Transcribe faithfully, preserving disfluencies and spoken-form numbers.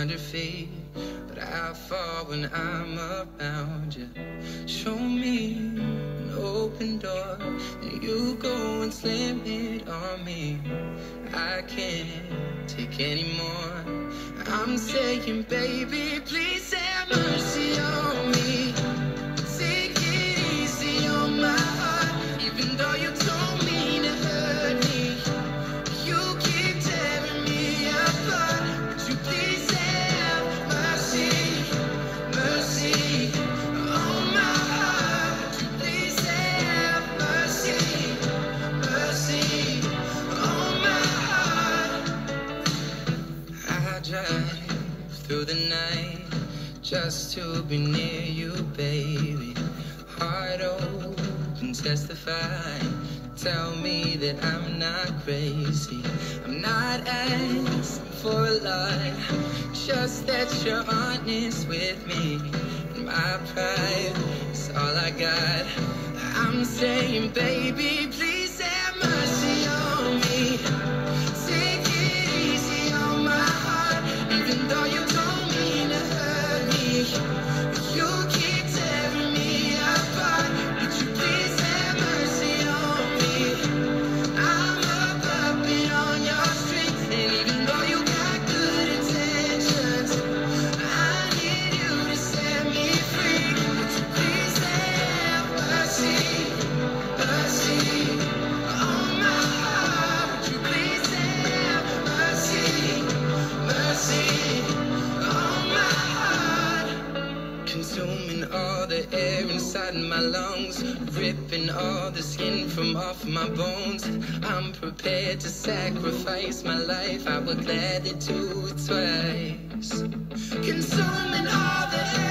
hundred feet, but I fall when I'm around you. Show me an open door, and you go and slam it on me. I can't take anymore. I'm saying, baby, please have mercy on me. Take it easy on my heart, even though you don't mean to hurt me. You keep tearing me apart. Would you please have mercy, mercy on my heart? Would you please have mercy, mercy on my heart? I drive through the night just to be near you, baby. Heart open, testify. Tell me that I'm not crazy. I'm not asking for a lot, just that you're honest with me. And my pride is all I got. I'm saying, baby, please have mercy on me. Take it easy on my heart, even though you don't mean to hurt me. You keep tearing me apart. Would you please have mercy on me? I'm a puppet on your strings, and even though you got good intentions, I need you to set me free. Would you please have mercy, mercy on my heart? Would you please have mercy, mercy on my heart? Consuming all the air inside my lungs, ripping all the skin from off my bones. I'm prepared to sacrifice my life. I would gladly do it twice. Consuming all the air